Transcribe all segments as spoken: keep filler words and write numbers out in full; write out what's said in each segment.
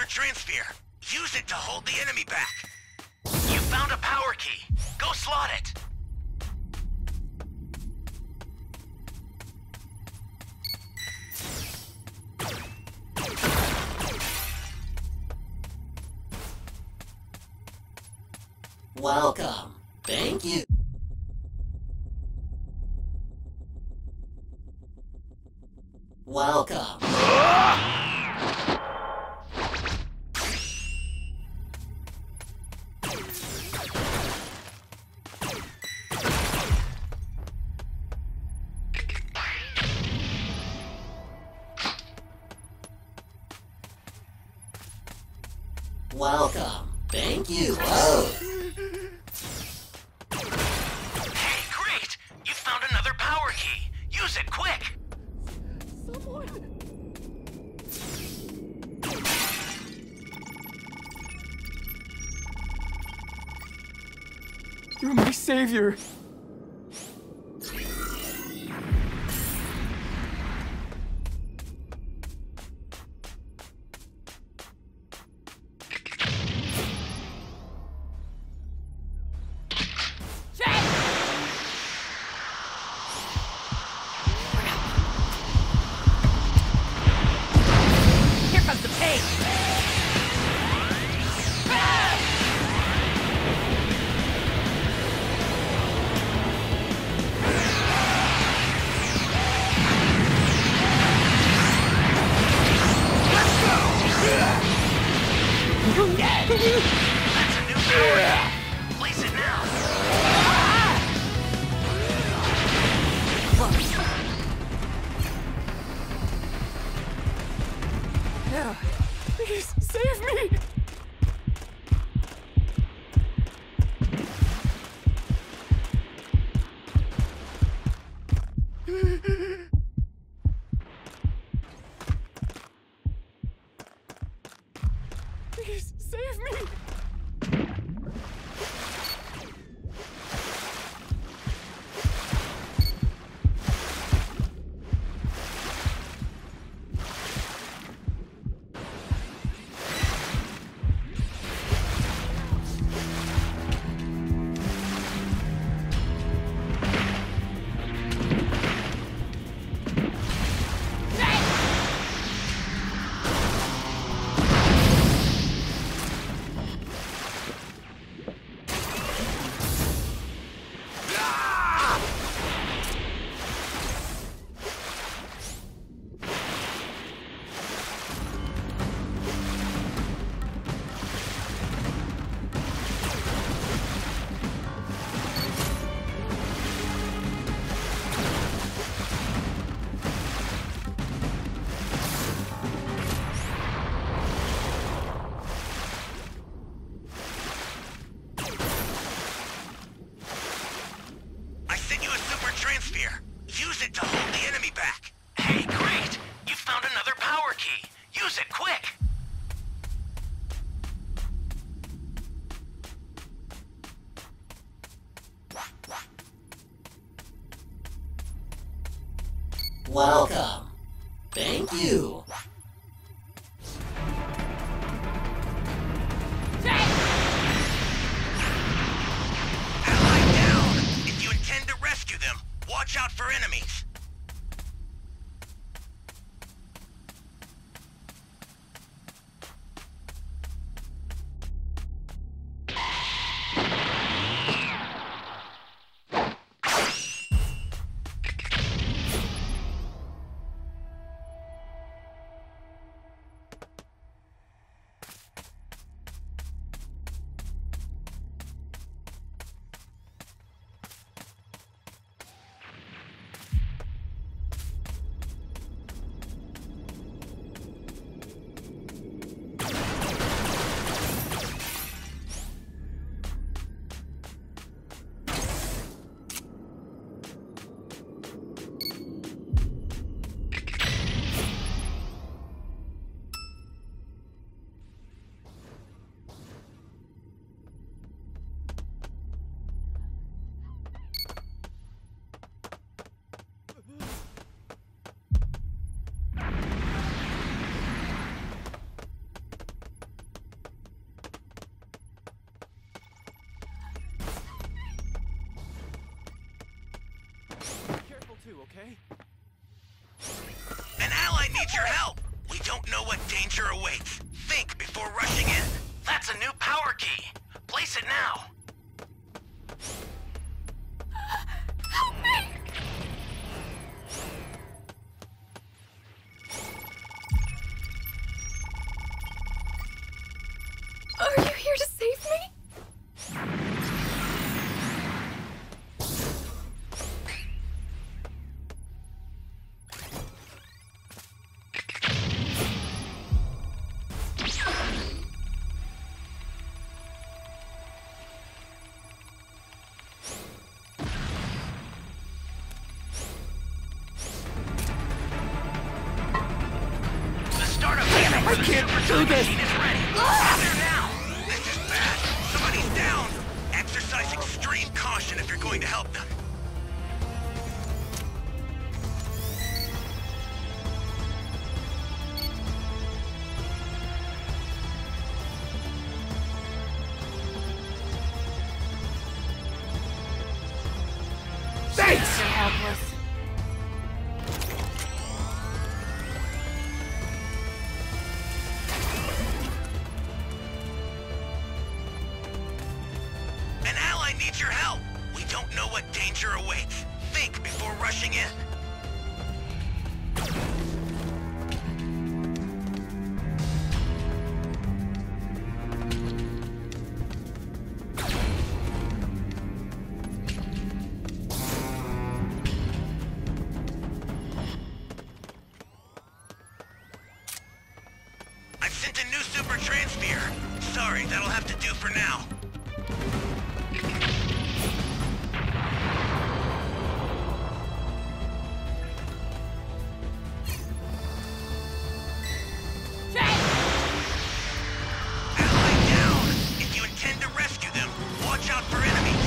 Transphere. Use it to hold the enemy back. You found a power key. Go slot it. Welcome. Thank you. Welcome. Welcome. Thank you. Oh. Hey, great! You found another power key. Use it quick. You're my savior. Here comes the pain! That's a new power key. Place it now. Yeah. Please save me. Please save me. I sent you a super transphere. Use it to hold the enemy back. Hey, great! You found another power key. Use it quick. Welcome. Thank you. Ally down. If you intend to rescue them, watch out for enemies. okay? An ally needs your help! We don't know what danger awaits. Think before rushing in. That's a new power key. Place it now. Help me! Are you here to save me? The startup panel for the can't super do this. machine is ready. Get there now. This is bad. Somebody's down. Exercise extreme caution if you're going to help them. Thanks! You're helpless. An ally needs your help. We don't know what danger awaits. Think before rushing in. I've sent a new super transfer. Sorry, that'll have to do for now. Ally down! If you intend to rescue them, watch out for enemies.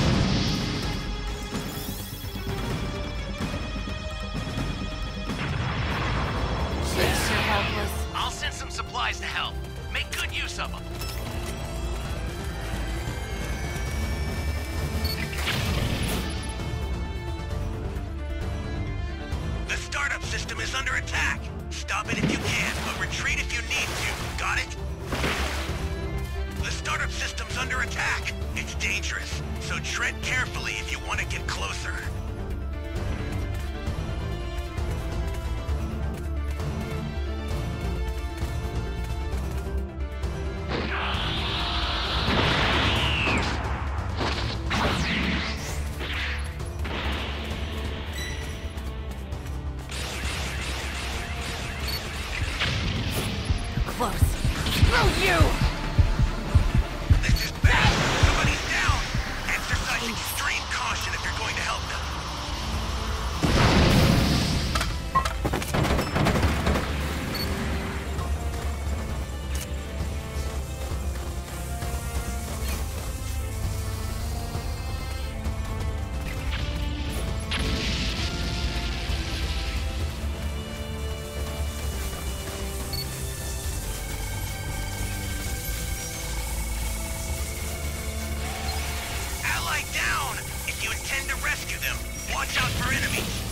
Chase, you're helpless. I'll send some supplies to help. Make good use of them. The startup system is under attack. Stop it if you can, but retreat if you need to. Got it? The startup system's under attack. It's dangerous, so tread carefully if you want to get closer. Close. Screw you! This is bad. Somebody's down. Exercise extreme caution if you're going to help them. Ally down! If you intend to rescue them, watch out for enemies.